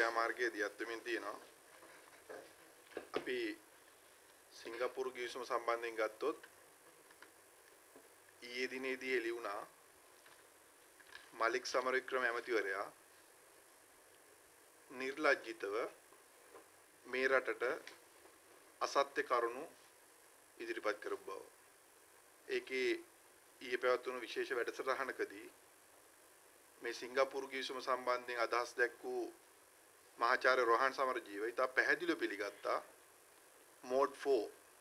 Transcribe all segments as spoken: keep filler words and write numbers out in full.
ක්‍රියාමාර්ගයේ දියත් වෙමින් තියෙනවා. අපි සිංගප්පූරු ගිවිසුම සම්බන්ධයෙන් ගත්තොත් ඊයේ දිනේදී එළි වුණා මලික් සමරවික්‍රම ඇමතිවරයා නිර්ලජ්ජිතව මේ රටට අසත්‍ය කරුණු ඉදිරිපත් කරපු බව. ඒකේ ඊයේ පැවැත්වුණු විශේෂ වැඩසටහනකදී මේ සිංගප්පූරු ගිවිසුම සම්බන්ධයෙන් අදහස් දැක්වූ මහාචාර්ය රෝහන් සමරජීව ඉතා පැහැදිලිව පිළිගත්තා මෝඩ් ෆෝර්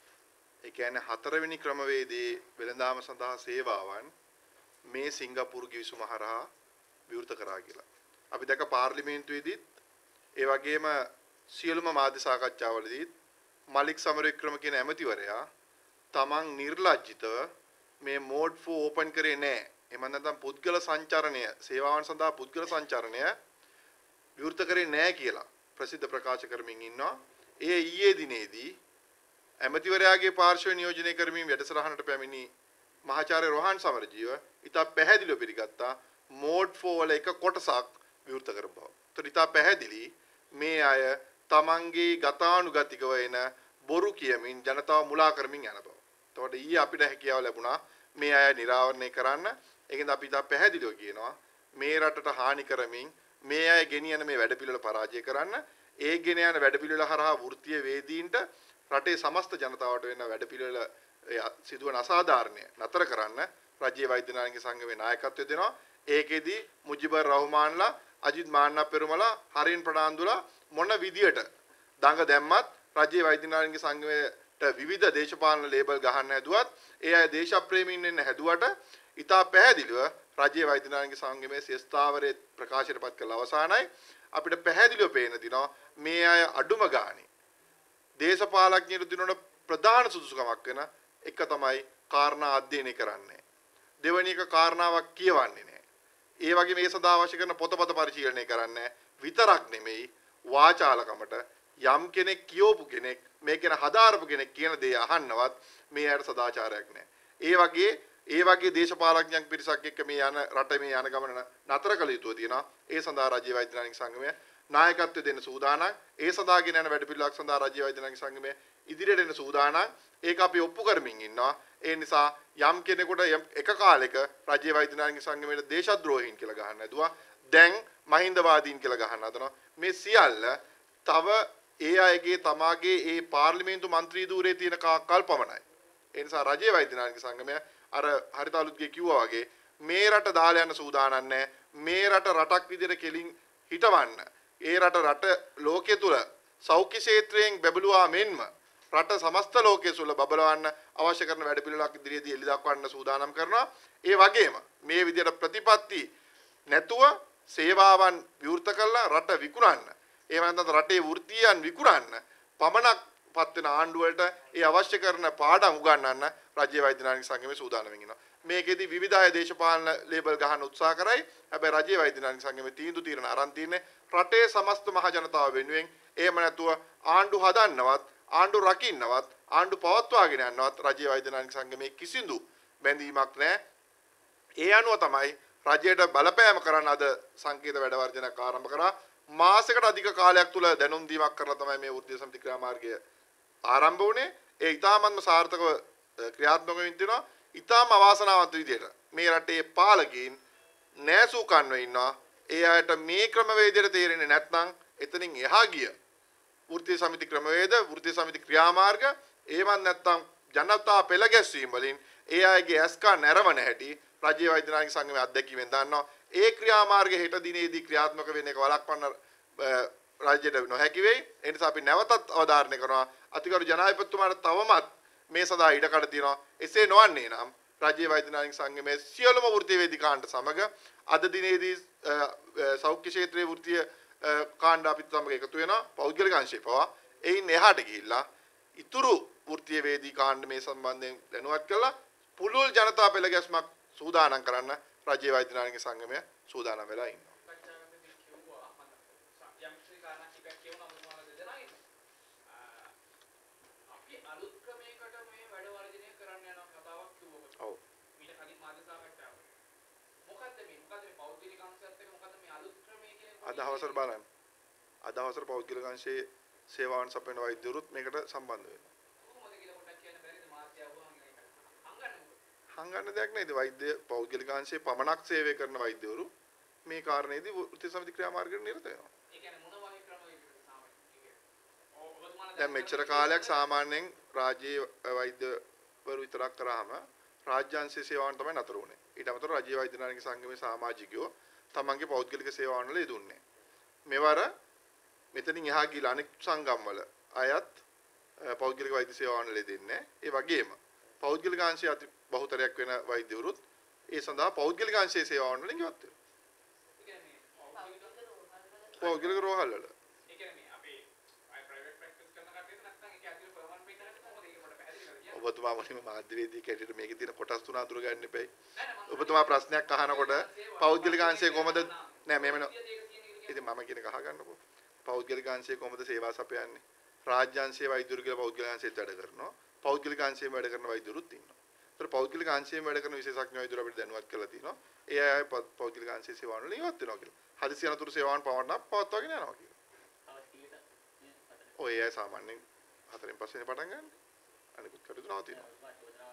ඒ කියන්නේ හතරවෙනි ක්‍රමවේදයේ වෙළඳාම සඳහා සේවාවන් මේ සිංගප්පූරු ගිවිසුම හරහා විවෘත කරා කියලා. අපි දැක පාර්ලිමේන්තුවේදීත් ඒ වගේම සියලුම මාධ්‍ය සාකච්ඡාවලදීත් මලික් සමරවික්‍රම කියන ඇමතිවරයා තමන් නිර්ලජ්ජිතව මේ මෝඩ් ෆෝර් ඕපන් කරේ නැහැ. එහෙම නැත්නම් පුද්ගල සංචරණය සේවාවන් සඳහා පුද්ගල සංචරණය විවෘත කරේ නැහැ කියලා ප්‍රසිද්ධ ප්‍රකාශ කරමින් ඉන්නවා. ඒ ඊයේ දිනේදී ඇමතිවරයාගේ පාර්ශ්වය නියෝජනය කරමින් වැඩසටහනට පැමිණි මහාචාර්ය රෝහන් සමරජීව ඉතා පැහැදිලිව පිළිගත්තා මෝඩ් ෆෝර් වල එක කොටසක් විවෘත කරපු බව. ඒත් ඉතා පැහැදිලි මේ අය තමන්ගේ ගතානුගතිකව එන බොරු කියමින් ජනතාව මුලා කරමින් යන බව. එතකොට ඊයේ අපිට හැකියාව ලැබුණා මේ අය නිරාවරණය කරන්න. ඒකෙන්ද අපි ඉතා පැහැදිලිව කියනවා මේ රටට හානි කරමින් මේ අය ගෙනියන මේ වැඩපිළිවෙල පරාජය කරන්න. ඒ ගෙන යන වැඩපිළිවෙල හරහා වෘත්තීය වේදීන්ට රටේ සමස්ත ජනතාවට වෙන වැඩපිළිවෙල සිදුවන අසාධාරණය නතර කරන්න රාජ්‍ය වෛද්‍ය නායක සංගමේ නායකත්වය දෙනවා. ඒකෙදි මුජිබර් රහ්මාන්ලා අජිත් මාන්නා පෙරමුණලා හරින් ප්‍රනාන්දුලා මොන විදියට දඟ දැම්මත් රාජ්‍ය වෛද්‍ය නායක සංගමයට විවිධ දේශපාලන ලේබල් ගහන්න හැදුවත් ඒ අය දේශප්‍රේමීන් වෙන්න හැදුවට ඉතා පැහැදිලිව රාජ්‍ය වෛද්‍ය නායක සංගමේ ශේෂ්ඨාවරයේ ප්‍රකාශයටපත් කළ අවසානයි අපිට පැහැදිලිව පේන දිනවා මේ අය අඩුම ගානේ දේශපාලඥයන්ට දිනන ප්‍රධාන සුදුසුකමක් වෙන එක තමයි කාරණා අධ්‍යයනය කරන්නේ. දෙවෙනි එක කාරණාවක් කියවන්නේ නැහැ. ඒ වගේ මේ සඳහා අවශ්‍ය කරන පොතපත පරිශීලනය කරන්නේ විතරක් නෙමෙයි වාචාලකමට යම් කෙනෙක් කියවපු කෙනෙක් මේ කියන හදාරපු කෙනෙක් කියන දේ අහන්නවත් මේ අයට සදාචාරයක් නැහැ. ඒ වගේ ඒ වගේ දේශපාලඥයන් පිරිසක් එක්ක මේ යන රට මේ යන ගමන නතර කළ යුතුව තියෙනවා. ඒ සඳහා රාජ්‍ය වෛද්‍ය නායක සංගමය නායකත්වය දෙන්න සූදානම්. ඒ සඳහා ගෙන යන වැඩපිළිවෙලක් සඳහා රාජ්‍ය වෛද්‍ය නායක සංගමය ඉදිරියට එන්න සූදානම්. ඒක අපි ඔප්පු කරමින් ඉන්නවා. ඒ නිසා යම් කෙනෙකුට එක කාලෙක රාජ්‍ය වෛද්‍ය නායක සංගමයට දේශද්‍රෝහීන් කියලා ගහන්න හැදුවා. දැන් මහින්දවාදීන් කියලා ගහන්න හදනවා. මේ සියල්ල තව ඒ අයගේ තමාගේ ඒ පාර්ලිමේන්තු මන්ත්‍රී ධූරයේ තියෙන කාකල් පමණයි. ඒ නිසා රාජ්‍ය වෛද්‍ය නායක සංගමය අර හරිත අලුත්ගේ කිව්වා වගේ මේ රට දාලා යන සූදානම් නැහැ. මේ රට රටක් විදිහට කෙලින් හිටවන්න. ඒ රට රට ලෝකයේ තුල සෞඛ්‍ය ක්ෂේත්‍රයෙන් බැබළුවා මෙන්ම රට සමස්ත ලෝකයේ තුල බබලවන්න අවශ්‍ය කරන වැඩපිළිවෙලක් ඉදිරියේදී එළි දක්වන්න සූදානම් කරනවා. ඒ වගේම මේ විදිහට ප්‍රතිපත්ති නැතුව සේවාවන් විවෘත කළා රට විකුණන්න. ඒ වගේම රටේ වෘත්තීයන් විකුණන්න පමණක් පත් වෙන ආණ්ඩු වලට ඒ අවශ්‍ය කරන පාඩම් උගන්වන්න රාජ්‍ය වෛද්‍ය නායක සංගමයේ සූදානම් වෙනවා. මේකෙදි විවිධ අය දේශපාලන ලේබල් ගහන්න උත්සාහ කරයි. හැබැයි රාජ්‍ය වෛද්‍ය නායක සංගමයේ තීන්දුව తీරන අරන් තින්නේ රටේ සමස්ත මහ ජනතාව වෙනුවෙන්. එහෙම නැතුව ආණ්ඩු හදන්නවත් ආණ්ඩු රකින්නවත් ආණ්ඩු පවත්වාගෙන යන්නවත් රාජ්‍ය වෛද්‍ය නායක සංගමයේ කිසිදු බැඳීමක් නැහැ. ඒ අනුව තමයි රජයට බලපෑම කරන්න අද සංකේත වැඩ වර්ජනයක් ආරම්භ කරා. මාසයකට අධික කාලයක් තුල දැනුම් දීමක් කරලා තමයි මේ වෘත්තීය සමිති ක්‍රියාමාර්ගය ආරම්භ වුණේ. ඒ ඉතාමත්ම සාර්ථකව ක්‍රියාත්මක වෙමින් තිනවා. ඉතාම අවාසනාවන්ත විදියට මේ රටේ පාලකයින් නෑසූ කන්ව ඉන්නවා. ඒ අයට මේ ක්‍රමවේදයට තේරෙන්නේ නැත්නම් එතනින් එහා ගිය වෘත්තීය සමිති ක්‍රමවේද වෘත්තීය සමිති ක්‍රියාමාර්ග ඒවත් නැත්නම් ජනතා පෙළ ගැස්වීම වලින් ඒ අයගේ ඇස්කා නැරවන හැටි රාජ්‍ය වෛද්‍ය නායක සංගමයේ අධ්‍යක්ෂකවෙන් දන්නවා. ඒ ක්‍රියාමාර්ගය හෙට දිනේදී ක්‍රියාත්මක වෙන එක වළක්වන්න රාජ්‍යයට නොහැකි වෙයි. ඒ නිසා අපි නැවතත් අවධාරණය කරනවා අතිගරු ජනාධිපතිතුමාට තවමත් මේ සඳහා ඉඩකඩ තියෙනවා. එසේ නොවන්නේ නම් රාජ්‍ය වෛද්‍ය නායක සංගමයේ සියලුම වෘත්තීය වේදිකාන්ට සමග අද දිනේදී සෞඛ්‍ය ක්ෂේත්‍රයේ වෘත්තීය කාණ්ඩ අපිත් සමග එකතු වෙනවා. පෞද්ගලික අංශය පවා එයින් එහාට ගිහිල්ලා ඉතුරු වෘත්තීය වේදිකාන්ඩ මේ සම්බන්ධයෙන් දැනුවත් කළා පුළුල් ජනතා පෙළ ගැස්මක් සූදානම් කරන්න රාජ්‍ය වෛද්‍ය නායක සංගමය සූදානම් වෙලා ඉන්නවා. අද හවසට බලන්න. අද අවසර පෞද්ගලික අංශයේ සේවාවන් සපයන වෛද්‍යවරුත් මේකට සම්බන්ධ වෙනවා. කොහොමද කියලා පොඩ්ඩක් කියන්න බැරිද මාත්‍ය වුණා කියලා හංගන්න මොකද? හංගන්න දෙයක් නෑ. ඉතින් වෛද්‍ය පෞද්ගලික අංශයේ පමණක් සේවය කරන වෛද්‍යවරු මේ කාරණේදී වෘත්ති සමිති ක්‍රියාමාර්ගයට නිරත වෙනවා. ඒ කියන්නේ මොන වගේ ක්‍රම වේදද සාමාන්‍යයෙන්? දැන් මෙච්චර කාලයක් සාමාන්‍යයෙන් රාජ්‍ය වෛද්‍යවරු විතරක් කරාම රාජ්‍යාංශීය සේවාවන් තමයි නතර වුනේ. ඊට අමතරව රාජ්‍ය වෛද්‍ය නායක සංගමේ සමාජිකයෝ තමන්ගේ පෞද්ගලික සේවාවන් වල යෙදුන්නේ. මෙවර මෙතනින් එහා ගිහලා අනෙක් සංගම් වල අයත් පෞද්ගලික වෛද්‍ය සේවාවන් වල යෙදෙන්නේ. ඒ වගේම පෞද්ගලික අංශයේ අති බහුතරයක් වෙන වෛද්‍යවරුත් ඒ සඳහා පෞද්ගලික අංශයේ සේවාවන් වලින් ඉවත් වෙනවා. ඒ කියන්නේ පෞද්ගලික රෝහල් වල. ඒ කියන්නේ අපි අය ප්‍රයිවට් ප්‍රැක්ටිස් කරන කට්ටියද නැත්නම් ඒක ඇතුළේ පර්මනන්ට් මේක කරන්නේ කොහොමද ඒක මට පැහැදිලි කරලා කියන්න. ඔබතුමා මොනිම මාධ්‍යවේදී කැටියට මේකේ තියෙන කොටස් තුන අඳුර ගන්න එපයි. ඔබතුමා ප්‍රශ්නයක් අහනකොට පෞද්ගලික අංශයේ කොහමද නෑ මෙහෙම ඉතින් මම කියන එක අහගන්නකෝ. පෞද්ගලික අංශයේ කොහොමද සේවා සපයන්නේ? රාජ්‍ය අංශයේ වෛද්‍යවරු කියලා පෞද්ගලික අංශයේත් වැඩ කරනවා. පෞද්ගලික අංශයේ වැඩ කරන වෛද්‍යවරුත් ඉන්නවා. ඒතර පෞද්ගලික අංශයේ වැඩ කරන විශේෂඥ වෛද්‍යවරු අපිට දැනුවත් කරලා තිනවා. ඒ අය පෞද්ගලික අංශයේ සේවාවන් වල ඉවත් වෙනවා කියලා. හදිසි අනතුරු සේවාවන් පවන්න පවත්වාගෙන යනවා කියලා. ඔය අය සාමාන්‍යයෙන් හතරෙන් පස්සේ පටන් ගන්න. අනිකුත් කටයුතු නවතිනවා.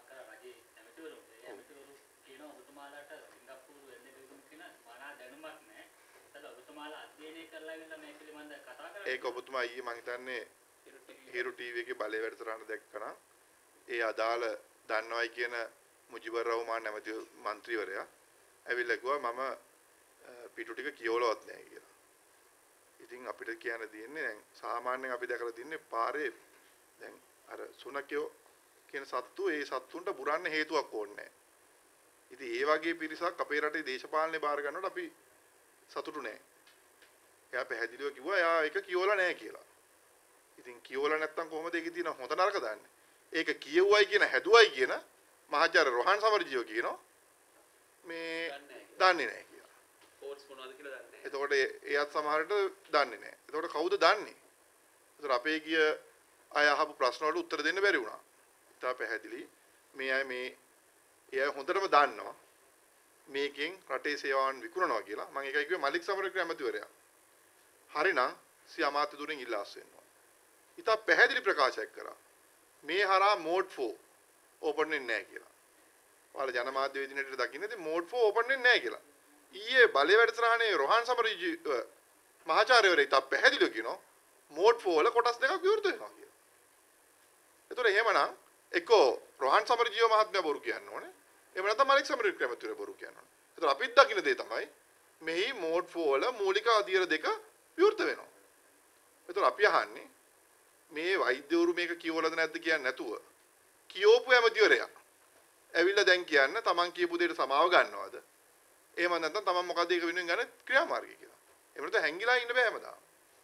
ඒක ඔබතුමා ඊයේ මම හිතන්නේ හිරු ටීවී එකේ බලය වැඩසටහන දැක්කනම් ඒ අදාළ දන්නවයි කියන මුජිබර් රහමාන් නැමැති മന്ത്രിවරයා ඇවිල්ලා කිව්වා මම පිටු ටික කියවලවත් නැහැ කියලා. ඉතින් අපිට කියන්න තියෙන්නේ දැන් සාමාන්‍යයෙන් අපි දැකලා තින්නේ පාරේ දැන් අර සුනකයෝ කියන සත්තු ඒ සත්තුන්ට බුරන්න හේතුවක් ඕනේ නැහැ. ඉතින් ඒ වගේ පිරිසක් අපේ රටේ දේශපාලනේ බාර ගන්නකොට අපි සතුටු නැහැ. එයා පැහැදිලිව කිව්වා එයා ඒක කියවලා නැහැ කියලා. ඉතින් කියවලා නැත්තම් කොහොමද ඒකේ තියෙන හොඳ නරක දාන්නේ? ඒක කියවුවයි කියන හැදුවයි කියන මහාචාර්ය රොහන් සමරජීව කියනවා මේ දන්නේ නැහැ කියලා. කෝඩ්ස් මොනවද කියලා දන්නේ නැහැ. එතකොට එයාත් සමහරට දන්නේ නැහැ. එතකොට කවුද දන්නේ? එතකොට අපේ ගිය අය අහපු ප්‍රශ්න වලට උත්තර දෙන්න බැරි වුණා. ඉතා පැහැදිලි මේ අය මේ ඒ අය හොඳටම දන්නවා මේකෙන් රටේ සේවාවන් විකුණනවා කියලා. මම ඒකයි කිව්වේ මලික් සමරකර ඇමතිවරයා. හරිනම් සිය අමාත්‍ය දුරින් ඉල්ලාස් වෙනවා. ඉතා පැහැදිලි ප්‍රකාශයක් කරා. මේ හරහා මෝඩ් ෆෝර් ඕපන් වෙන්නේ නැහැ කියලා. ඔයාලා ජනමාධ්‍ය වේදිනේට දකින්නේ මෝඩ් ෆෝර් ඕපන් වෙන්නේ නැහැ කියලා. ඊයේ බලය වැඩසටහනේ රොහන් සමරජී මහාචාර්යවරයා ඉතා පැහැදිලිව කියනවා මෝඩ් ෆෝර් වල කොටස් දෙකක් විවෘත වෙනවා කියලා. ඒතර එහෙමනම් එක්කෝ රොහන් සමරජීව මහත්මයා බොරු කියන්න ඕනේ. එහෙම නැත්නම් මලික් සමරජීව ඇමතිවරයා බොරු කියන්න ඕනේ. ඒතර අපිත් දකින්න දේ තමයි මෙහි මෝඩ් ෆෝර් වල මූලික අධීර දෙක විවෘත වෙනවා. ඒතර අපි අහන්නේ මේ වෛද්‍යවරු මේක කියවලද නැද්ද කියන්නේ නැතුව කියෝපු ඇමතිවරයා ඇවිල්ලා දැන් කියන්න තමන් කියපු දෙයට සමාව ගන්නවද? එහෙම නැත්නම් තමන් මොකද ඒක වෙනුවෙන් ගන්න ක්‍රියාමාර්ගය කියලා. එහෙම නැත්නම් හැංගිලා ඉන්න බෑ හැමදාම.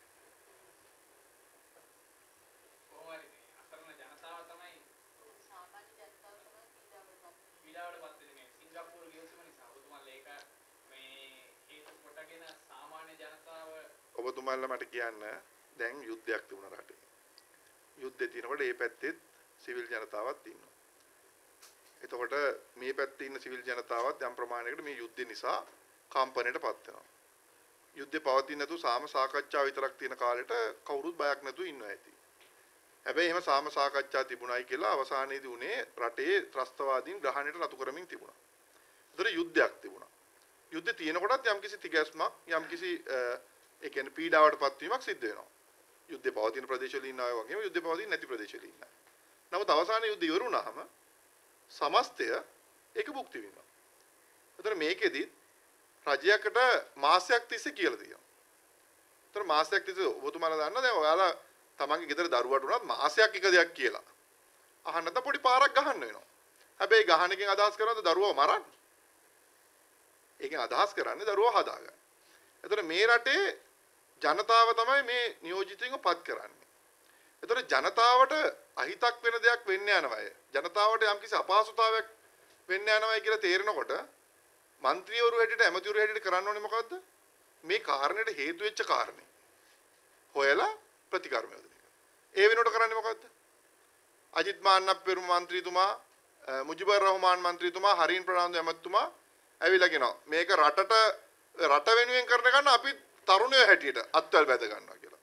කොහොමද අසරණ ජනතාව තමයි සාමාන්‍ය ජනතාව තමයි පීඩාවටපත් වෙන්නේ. සිංගප්පූරු ගියොත්ම නිසා ඔබතුමාලා ඒක මේ හේතු කොටගෙන සාමාන්‍ය ජනතාව ඔබතුමාලා මට කියන්න දැන් යුද්ධයක් තිබුණා රටේ. යුද්ධේ තියෙනකොට මේ පැත්තෙත් සිවිල් ජනතාවක් ඉන්නවා. එතකොට මේ පැත්තේ ඉන්න සිවිල් ජනතාවත් යම් ප්‍රමාණයකට මේ යුද්ධය නිසා කම්පණයටපත් වෙනවා. යුද්ධේ පවතින නැතු සාම සාකච්ඡා විතරක් තියෙන කාලෙට කවුරුත් බයක් නැතුව ඉන්නවා ඇති. හැබැයි එහෙම සාම සාකච්ඡා තිබුණයි කියලා අවසානයේදී උනේ රටේ ත්‍රස්තවාදීන් ග්‍රහණයට නතු කරමින් තිබුණා. ඒතර යුද්ධයක් තිබුණා. යුද්ධේ තියෙනකොටත් යම්කිසි තිගැස්මක් යම්කිසි ඒ කියන්නේ පීඩාවටපත් වීමක් සිද්ධ වෙනවා. යුද්ධේ පවතින ප්‍රදේශවල ඉන්න අය වගේම යුද්ධේ පවතින නැති ප්‍රදේශවල ඉන්න අය. නමුත් අවසානයේ යුද්ධය ඉවර වුණාම සමස්තය ඒක භුක්ති විඳිනවා. ඒතර මේකෙදි රජයකට මාසයක් තිස්සේ කියලා තියෙනවා. ඒතර මාසයක් තිස්සේ ඔබතුමාලා දන්නා දැන් ඔයාලා තමන්ගේ ගෙදර දරුවට උනත් මාසයක් එක දෙයක් කියලා. අහන්න නැත්නම් පොඩි පාරක් ගහන්න වෙනවා. හැබැයි ගහන එකෙන් අදහස් කරනවද දරුවව මරන්න? ඒකෙන් අදහස් කරන්නේ දරුවව හදාගන්න. ඒතර මේ රටේ ජනතාව තමයි මේ නියෝජිතයින්ව පත් කරන්නේ. ඒතර ජනතාවට අහිතක් වෙන දෙයක් වෙන්න යනවාය. ජනතාවට යම්කිසි අපහසුතාවයක් වෙන්න යනවායි කියලා තේරෙනකොට മന്ത്രിවරු හැටියට ඇමතිවරු හැටියට කරන්න ඕනේ මොකද්ද? මේ කාරණේට හේතු වෙච්ච කාරණේ හොයලා ප්‍රතිකර්ම යොදන එක. ඒ වෙනුවට කරන්නේ මොකද්ද? අජිත් මාන්නප්පෙරුම മന്ത്രിතුමා, මුජිබර් රහමාන් മന്ത്രിතුමා, හරින් ප්‍රනාන්දු ඇමතිතුමා ඇවිල්ලා කියනවා මේක රටට රට වෙනුවෙන් කරන ගන්න අපි තරුණයෝ හැටියට අත්වල බැඳ ගන්නවා කියලා.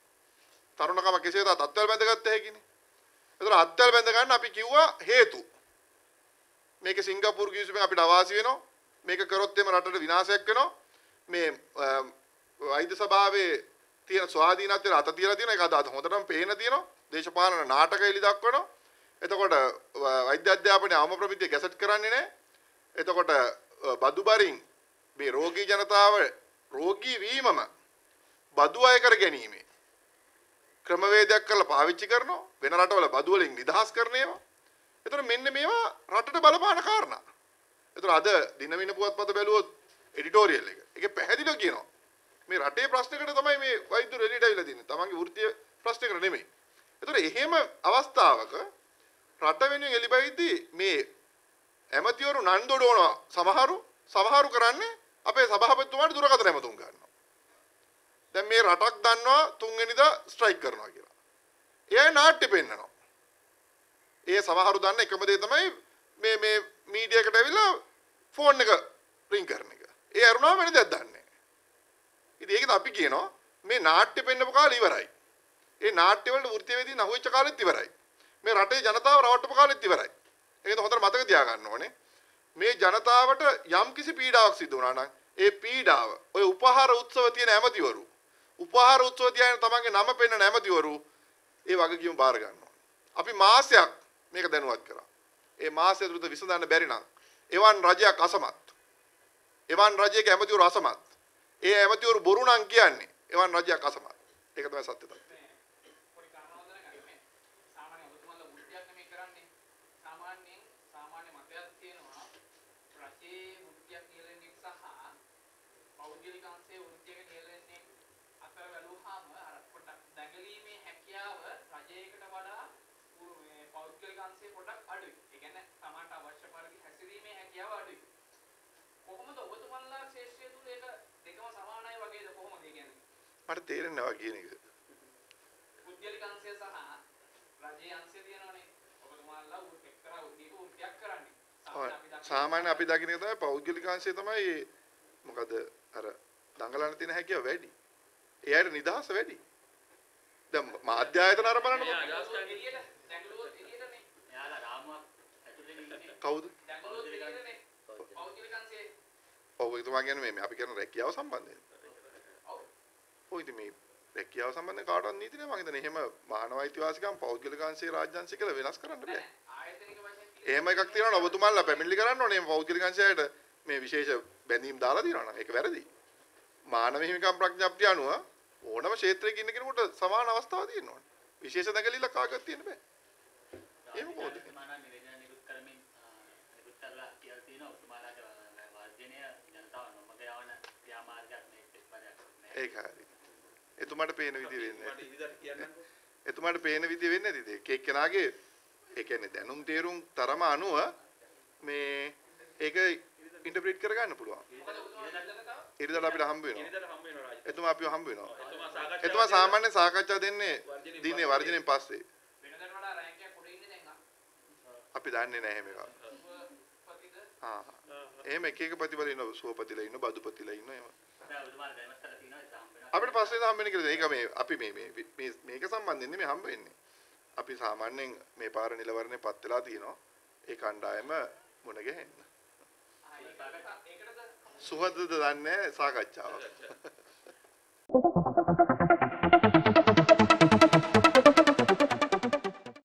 තරුණකම කෙසේ වෙතත් අත්වැල් බැඳගත්ත හැකිනේ. ඒතර අත්වැල් බැඳ ගන්න අපි කිව්වා හේතු. මේක සිංගප්පූරු කිවිසුමෙන් අපිට අවාසි වෙනවා. මේක කරොත් එම රටට විනාශයක් වෙනවා. මේ වෛද්‍ය සභාවේ තියෙන ස්වාධීනත්වයට අත තියලා තියෙනවා. ඒක අද හොඳටම පේන තියෙනවා. දේශපාලන නාටක එලි දක්වනවා. එතකොට වෛද්‍ය අධ්‍යාපනයේ අවම ප්‍රමිතිය ගැසට් කරන්නේ නැහැ. එතකොට බදු බරින් මේ රෝගී ජනතාව රෝගී වීමම බදු අය කර ගැනීම ක්‍රමවේදයක් කරලා පාවිච්චි කරනවා. වෙන රටවල බදු වලින් නිදහස් කරන ඒවා. එතකොට මෙන්න මේවා රටට බලපාන කාරණා. එතකොට අද දිනවින පුවත්පත බැලුවොත් එඩිටෝරියල් එක. ඒකේ පැහැදිලිව කියනවා මේ රටේ ප්‍රශ්නකට තමයි මේ වෛද්‍යවරු එළියට අවිලා තින්නේ. තමන්ගේ වෘත්තීය ප්‍රශ්නකට නෙමෙයි. එතකොට එහෙම අවස්ථාවක රට වෙනුවෙන් එළිබයිදී මේ ඇමතිවරු නන් දොඩවනවා සමහරු සමහරු කරන්නේ අපේ සභාපතිතුමාට දුරකථන ඇමතුම් ගන්නවා. දැන් මේ රටක් දන්නවා තුන්වෙනිදා ස්ට්‍රයික් කරනවා කියලා. එයයි නාට්‍ය පෙන්නනවා. ඒ සමහරු දන්න එකම දේ තමයි මේ මේ මීඩියා එකට ඇවිල්ලා ෆෝන් එක රින් කරන එක. ඒ අරුණාව වෙන දෙයක් දන්නේ නැහැ. ඉතින් ඒකද අපි කියනවා මේ නාට්‍ය පෙන්නපු කාලේ ඉවරයි. ඒ නාට්‍ය වලට වෘත්තීයවේදී නහුවෙච්ච කාලෙත් ඉවරයි. මේ රටේ ජනතාව රවට්ටපු කාලෙත් ඉවරයි. ඒකද හොඳට මතක තියාගන්න ඕනේ. මේ ජනතාවට යම් කිසි පීඩාවක් සිදු වුණා නම් ඒ පීඩාව ඔය උපහාර උත්සව තියෙන ඇමතිවරු උපහාර උත්සව තියන තමන්ගේ නම පෙන්නන ඇමතිවරු ඒ වගකීම බාර ගන්නවා. අපි මාසයක් මේක දැනුවත් කරා. ඒ මාසය තුළ විසඳන්න බැරි නම් එවන් රජයක් අසමත්. එවන් රජයක ඇමතිවරු අසමත්. ඒ ඇමතිවරු බොරු නම් කියන්නේ එවන් රජයක් අසමත්. ඒක තමයි සත්‍ය තත්ත්වය. මට තේරෙන්නේ නැහැ කියන එක. පුද්ගලික අංශය සහ රජයේ අංශය තියෙනවනේ. ඔබතුමාලා එක්තරා උද්දීප වෘත්තියක් කරන්නේ. සාමාන්‍ය අපි දකින්න එක තමයි පෞද්ගලික අංශය තමයි මොකද අර දඟලන තියෙන හැකියාව වැඩි. එයාට නිදහස වැඩි. දැන් මාධ්‍ය ආයතන අර බලන්න එළියට දැඟලුවොත් එළියටනේ. එයාලා රාමුවක් ඇතුලේ ඉන්නේ. කවුද? දැඟලුවොත් එළියටනේ. පෞද්ගලික අංශයේ. ඔව් ඒක තමයි කියන්නේ මේ අපි කරන රැකියාව සම්බන්ධයෙන්. ඔය ඉතින් මේ රැකියාව සම්බන්ධයෙන් කාටවත් නීති නෑ. මම හිතන්නේ එහෙම මානව අයිතිවාසිකම් පෞද්ගලික අංශයේ රාජ්‍ය අංශය කියලා වෙනස් කරන්න බෑ. ආයතනික වශයෙන් එහෙම එකක් තියෙනවා ඔබතුමාලා පැමිණිලි කරන්න ඕනේ. මේ පෞද්ගලික අංශයට මේ විශේෂ බැඳීම් දාලා තියෙනවා නම් ඒක වැරදි. මානව හිමිකම් ප්‍රඥප්තිය අනුව ඕනම ක්ෂේත්‍රයක ඉන්න කෙනෙකුට සමාන අවස්ථාවක් තියෙන්න ඕනේ. විශේෂ දැකලිලා කාගවත් තියෙන්න බෑ. එහෙම කොහොමද? මානව නිවේදන නිකුත් කරමින් නිකුත් කරලා කියලා තියෙනවා ඔබතුමාලාට වර්ජනය ජනතාව නොමග යවන ක්‍රියාමාර්ගයක් මේ එක්ස්පයර් නෑ. ඒක හරි. එතුමාට පේන විදිය වෙන්නේ. එතුමාට පේන විදිය වෙන්නේ නැතිද? එක එක්කෙනාගේ ඒ කියන්නේ දැනුම් තේරුම් තරම අනුව මේ ඒක ඉන්ටර්ප්‍රීට් කරගන්න පුළුවන්. ඉරිදට අපිට හම්බ වෙනවා. එතුමා අපිව හම්බ වෙනවා. එතුමා සාමාන්‍ය සාකච්ඡා දෙන්නේ දිනේ වර්ජනෙන් පස්සේ. වෙනදට වඩා රැන්ක් එකක් උඩ ඉන්නේ දැන්. අපි දන්නේ නැහැ මේක. ආ. එහෙම එක එක ප්‍රතිපල ඉන්නවා. සුවපතිලා ඉන්නවා, බදුපතිලා ඉන්නවා එහෙම. අපිට පස්සේ හම්බෙන්නේ කියලා. ඒක මේ අපි මේ මේ මේක සම්බන්ධයෙන් නෙමෙයි හම්බ වෙන්නේ. අපි සාමාන්‍යයෙන් මේ පාර නිලවරණේ පත් වෙලා තියෙනවා. ඒ කණ්ඩායම මුණ ගැහෙන්න. සුහදද දන්නේ සාකච්ඡාවක්.